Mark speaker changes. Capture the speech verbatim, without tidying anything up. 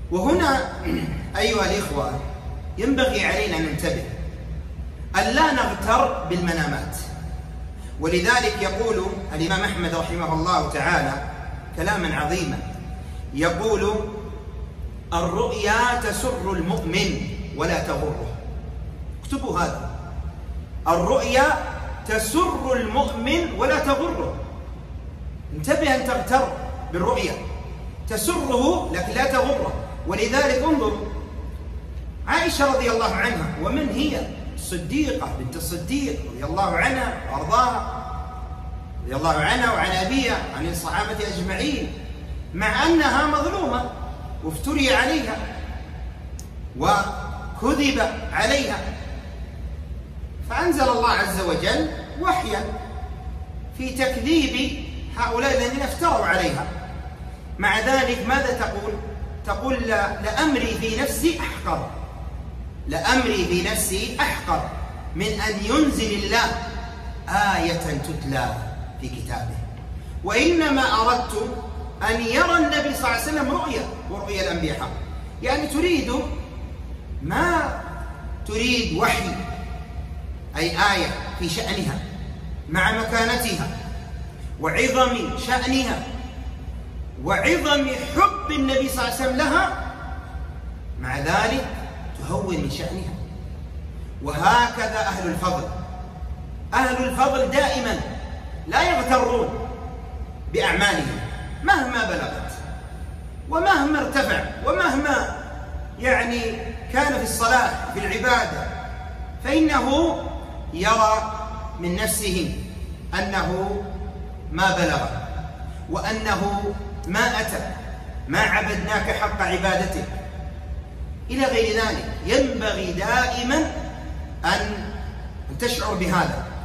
Speaker 1: وهنا أيها الإخوة ينبغي علينا أن ننتبه أن لا نغتر بالمنامات. ولذلك يقول الإمام أحمد رحمه الله تعالى كلاما عظيما، يقول: الرؤيا تسر المؤمن ولا تغره. اكتبوا هذا: الرؤيا تسر المؤمن ولا تغره. انتبه أن تغتر بالرؤيا، تسره لكن لا تغره. ولذلك انظروا عائشة رضي الله عنها، ومن هي؟ الصديقة بنت الصديق رضي الله عنها وأرضاها، رضي الله عنها وعن أبيها عن الصحابة أجمعين، مع أنها مظلومة وافتري عليها وكذب عليها، فأنزل الله عز وجل وحيا في تكذيب هؤلاء الذين افتروا عليها. مع ذلك ماذا تقول؟ تقول: لأمري في نفسي أحقر، لأمري في نفسي أحقر من أن ينزل الله آية تتلى في كتابه، وإنما أردت أن يرى النبي صلى الله عليه وسلم رؤيا، ورؤيا الأنبياء حق. يعني تريد ما تريد وحي، أي آية في شأنها مع مكانتها وعظم شأنها وعظم حب النبي صلى الله عليه وسلم لها، مع ذلك تهون من شأنها. وهكذا أهل الفضل، أهل الفضل دائما لا يغترون بأعمالهم مهما بلغت ومهما ارتفع ومهما يعني كان في الصلاح في العبادة، فإنه يرى من نفسه أنه ما بلغ وأنه ما أتى، ما عبدناك حق عبادتك إلى غير ذلك. ينبغي دائما أن تشعر بهذا.